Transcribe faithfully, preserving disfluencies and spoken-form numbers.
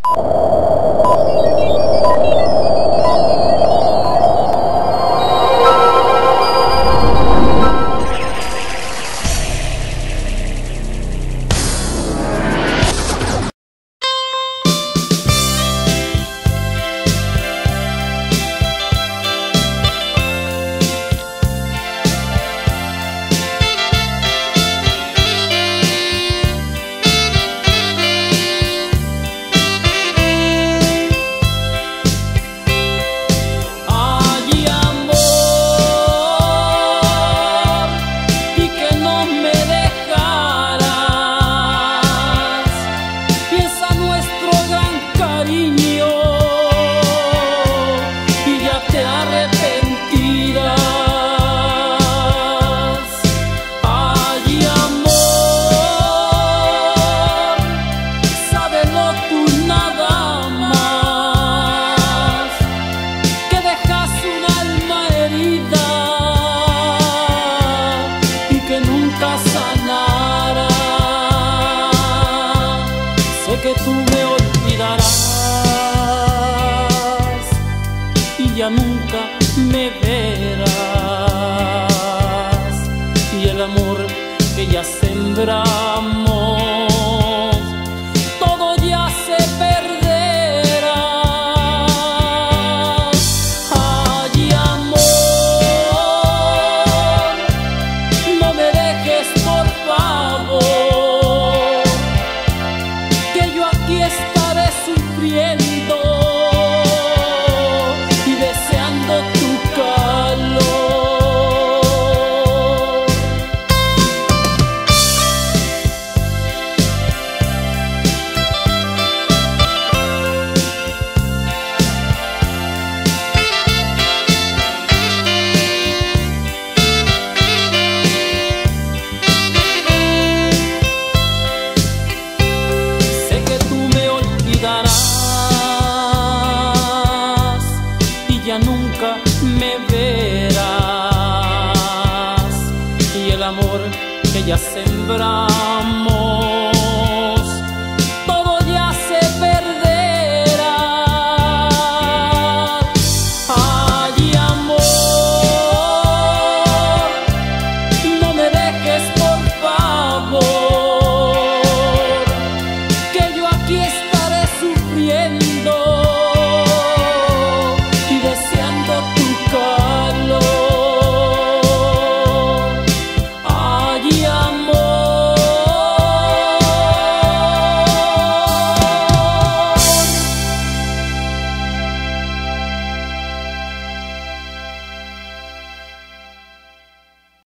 Que tú me olvidarás y ya nunca me verás, y el amor que ya sembramos todo ya se perderá. Ay, amor, no me dejes por favor, y estaré sufriendo y deseando tu calor. Ya nunca me verás, y el amor que ya sembramos